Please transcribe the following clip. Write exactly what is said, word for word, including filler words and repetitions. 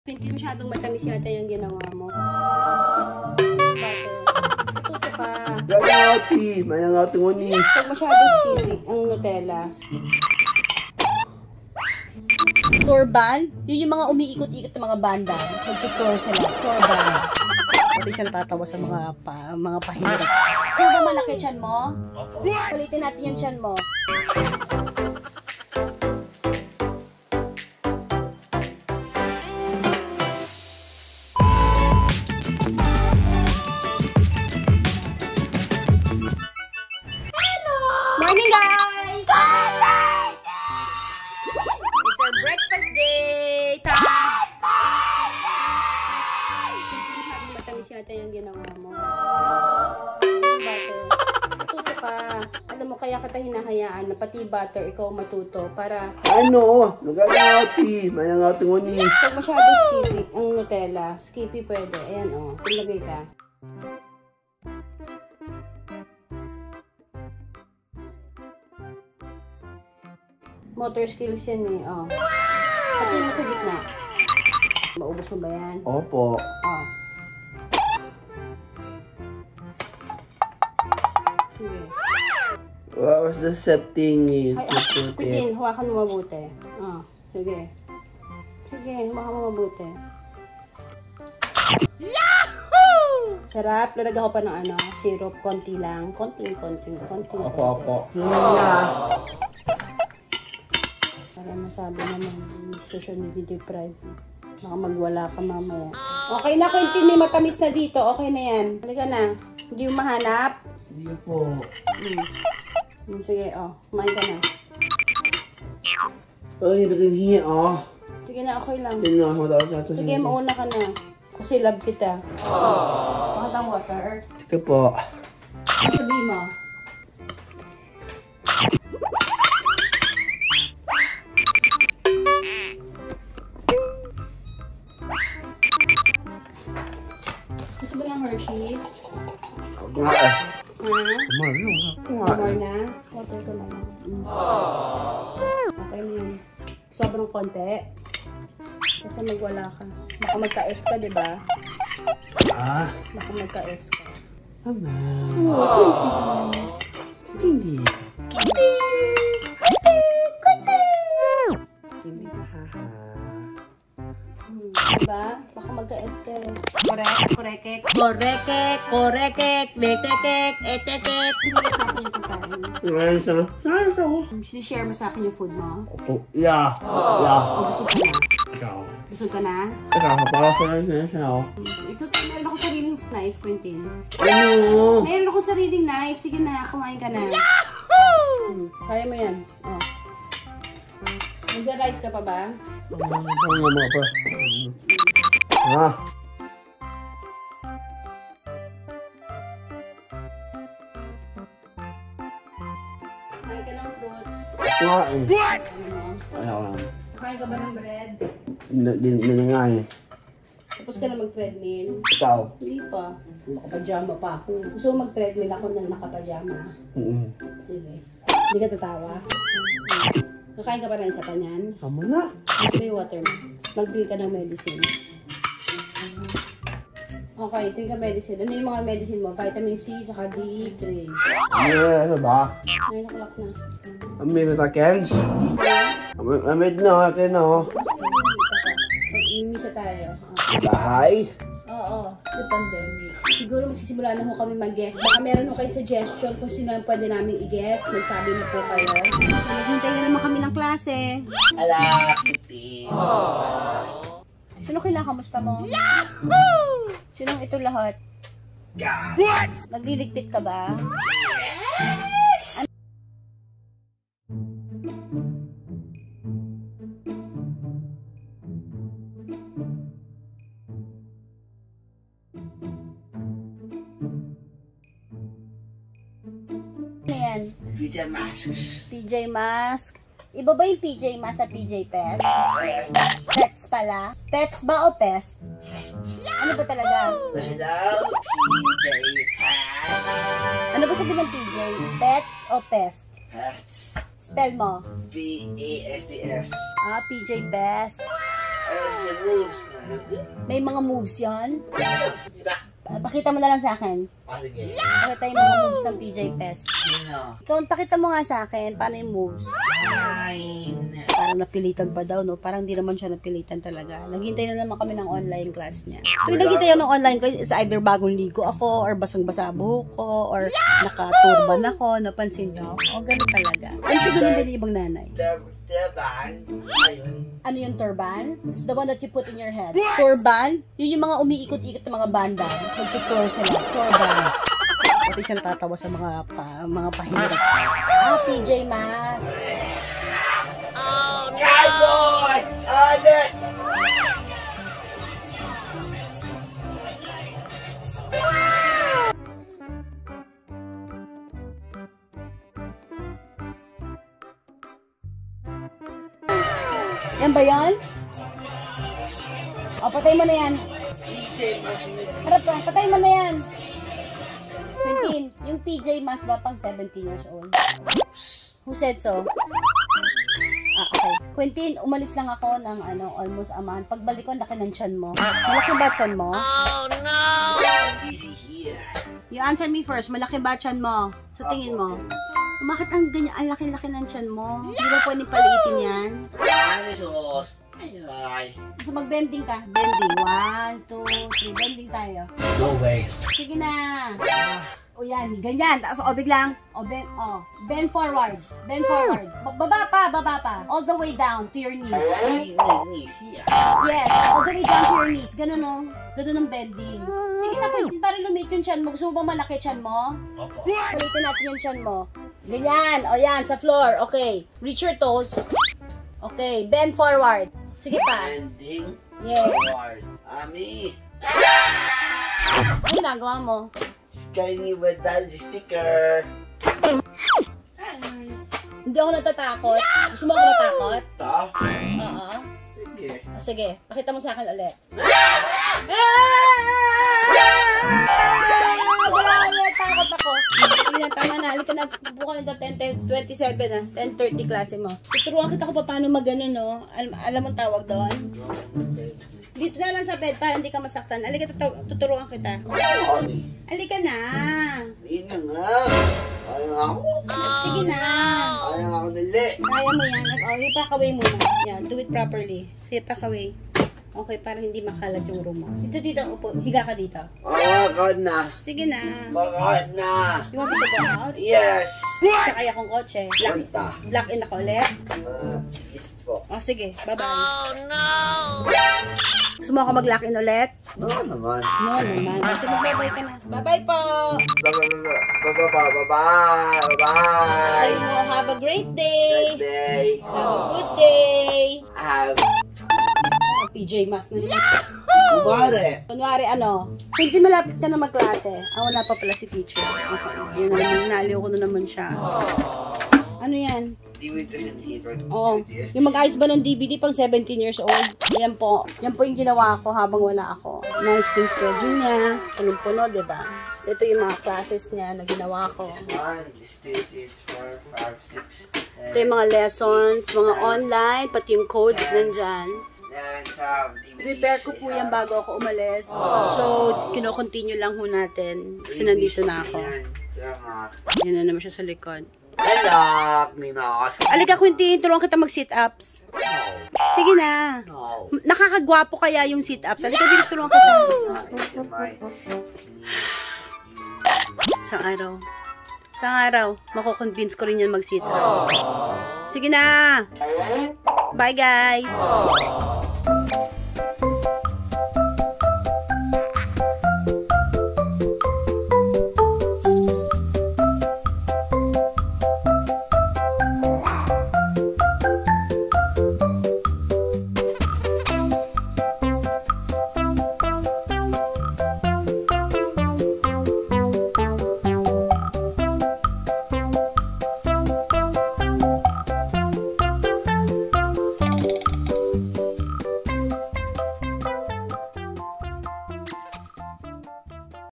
Hindi masyadong matamis yata yung ginawa mo. Tuto ka. Gagawati! Mayangati mo ni. Huwag masyadong skippy ang Nutella. Turban? Yun yung mga umiikot-ikot ng mga banda. Mas magtutur sila. Turban. Pati siyang tatawa sa mga pa, mga pahirap. Kung ba malaki tiyan mo? Palitin natin yung tiyan mo. Morning, guys! It's our breakfast day! Time! Hindi matamis yata yung ginawa mo. Butter. Matuto ka. Alam mo, kaya kita hinahayaan na pati butter, ikaw matuto para... Ano? Nagagawati! Mayangati mo ni. Huwag masyadong skippy ang Nutella. Skippy pwede. Ayan, o. Oh. Ilagay ka. Motor skills yan eh, oh. Pati mo sa gitna. Maubos mo ba yan? Opo. Oh. Sige. What was the setting it? Ay, ah, Quintin, hawakan mo mabuti. Oh, sige. Sige, hawakan mo mabuti. Yahoo! Sarap. Lalagyan ko pa ng ano, syrup. Konti lang. Konting, konting, konting. Opo, opo. Para masabi naman, social media deprived. Baka magwala ka mamaya. Okay na, Quintin. May matamis na dito. Okay na yan. Halika na. Hindi mo mahanap? Hindi po. Hmm. Hmm, sige, oh. Kumain ka na. Ay, naging oh. Sige na, okay lang. Hindi na ako dapat natin. Sige, mauna ka na. Kasi love kita. Bakit ang water? Sige po. Ano sabihin mo? Gusto ba ng Hershey's? Huwag nga eh. Ha? Kumar na. Kumar. More na? Water ka na lang. Mm. Okay na yun. Sobrang konti. Kasi magwala ka. Baka magka-S ka, diba? Ah. Baka magka-S ka. Ama. Hindi. Hindi ka haha. Hmm. Diba? Baka magka-S ka. Korek, korekek. Korekek, korekek, lekekek, etekek. Hindi ka sa akin yung pagkain. Ngayon sa... Saan sa ako? Sinishare mo sa akin yung food mo? Opo. Yeah. Yeah. O, busog ka na? Ikaw. Busog ka na? Ikaw, kapala sa sa ako. It's okay. Meron akong sariling knife, Quintin. Ano? Meron akong sariling knife. Sige na, kumain ka na. Hmm. Kaya mo yan. Oh. Nag-rice ka pa ba? Ano mo pa? Ah. Kumain ka ng fruits. Kumain. Ano? Ayaw lang. Kumain ka ba ng bread? Hindi nga eh. Tapos ka na mag-treadmill? Ikaw. Hindi pa. Nakapajama pa ako. Gusto mo mag-treadmill ako nang nakapajama? Mm. Sige. Hindi ka tatawa? Kakain ka pa rin sa kanyan? Tama na. Gusto mo yung water mo? Mag-drink ka ng medicine. Okay, drink ka medicine. Ano yung mga medicine mo? Vitamin C, saka D three. Ano ba? nine o'clock na. May vacancies? May na natin no. Mag-imisa tayo. Bahay? Oo, sa pandemic. Siguro magsisimula na ho kami mag-guess. Baka meron ho kayo suggestion kung sino ang pwede namin i-guess. May sabi mo po kayo. Naghintay na naman kami ng klase. Ala, Kitty. Sino kinakamusta mo? Yahoo! Sinong ito lahat? What? Nagliligpit ka ba? Yes! Ano yan? P J Masks. P J Mask. Iba ba yung P J Mask sa P J Pets? Pets pala? Pets ba o pest? Ano ba talaga? Hello, P J Pets. Ano ba sabi ng P J? Pets o pest? Pets. Spell mo. P A S T S. Ah, P J Best. sa moves. May mga moves yan. Kita. Pakita mo na lang sa akin. Ah, sige. Pakita yung mga moves ng P J Pest. Sino? Ikaw, pakita mo nga sa akin. Paano yung moves? Nine. Parang napilitan pa daw, no? Parang di naman siya napilitan talaga. Naghintay na naman kami ng online class niya. Tuwing naghintay ako ng online class, it's either bagong ligo ako, or basang-basa buhok ko, or nakaturban ako, napansin niyo? O, ganun talaga. Ano siya ganun din yung ibang nanay? Turban. Ayun. Ano yung turban? It's the one that you put in your head. Turban? Yun yung mga umiikot-ikot ng mga banda. Mas magtutour sila. Turban. Pati siyang tatawa sa mga pa, mga pahirap. Ah, P J Mas. Cowboy! Alit! Yan ba yan? O, patay mo na yan. Harap ka, patay mo na yan. Quentin, yung P J Mas ba pang seventeen years old? Who said so? Ah, okay. Quentin, umalis lang ako ng ano, almost a month. Pagbalik ko, laki ng tiyan mo. Malaki ba tiyan mo? Oh no! Easy here. You answer me first. Malaki ba tiyan mo? Sa tingin mo? Bakit ang ganyan, ang laki-laki ng tiyan mo? Hindi ba pwedeng paliitin yan? Ano sus? Ay, ay. So mag-bending ka. Bending. One, two, three. Bending tayo. No way. Sige na. O yan, ganyan. Tapos o biglang, o bend, o. Bend forward. Bend forward. Ba- Baba pa, baba pa. All the way down to your knees. Knee, knee, knee. Here. Yes, all the way down to your knees. Ganun o. Ganun ang bending. Sige na, Quentin, para lumit yung tiyan mo. Gusto mo ba malaki tiyan mo? Opo. Palitin natin yung tiyan mo. Ganyan. O yan, sa floor. Okay. Reach your toes. Okay. Bend forward. Sige pa. Ending. Yeah. Forward. Ami. Ano ginagawa mo? Skyny with that sticker. Hindi ako natatakot. Gusto mo ako matakot? Ito. Oo. Sige. O, sige, pakita mo sa akin ulit. Wala ulit, takot ako. Sige na, tama na. Halika na, buka na ten twenty-seven na. ten thirty klase mo. Tuturuan kita kung paano mag-ano, no? Alam, alam mo tawag doon? Dito na lang sa bed para hindi ka masaktan. Halika, tutu- tuturuan kita. Oli. Halika na. Hindi na nga. Kaya nga ako. Sige na. Kaya nga ako dali. Kaya mo yan. Okay, pakaway muna. Yan, do it properly. Sige, pakaway. Okay, para hindi makalat yung room mo. Dito, dito, upo. Higa ka dito. Oh, bakit na? Sige na. Bakit na? You want me to go out? Yes. Sakay akong kotse. Lock, Punta. lock in ako ulit. Uh, yes po. O, sige. Bye-bye. Oh, no! Gusto mo ako mag-lock in ulit? No naman. No, naman. Kasi mag-bye-bye ka na. Bye-bye po! Bye-bye. Bye-bye. Sabi mo, have a great day! Good day. Have a good day! Have. P J Mas na nila. Kumare. Kunwari, ano, kung di malapit ka na magklase, ah, wala pa pala si teacher. Okay, yun na naman, naliw ko na naman siya. Ano yan? D V D dito. Oo. Yung mag-ayos ba ng D V D pang seventeen years old? Yan po. Yan po yung ginawa ko habang wala ako. Nice yung schedule niya. Punong-puno, diba? So, ito yung mga classes niya na ginawa ko. One, two, three, four, five, six. Ito yung mga lessons, mga online, pati yung codes nandyan. Prepare ko po yan bago ako umalis. So, kino-continue lang ho natin. Kasi nandito na ako. Yan na naman siya sa likod. Hello, Minos. Alika, Quentin, turuan kita mag-sit-ups. Sige na. No. Nakakagwapo kaya yung sit-ups. Alika, bilis turuan kita. Isang araw. Isang araw, mako-convince ko rin yan mag-sit-ups. Sige na. Bye, guys.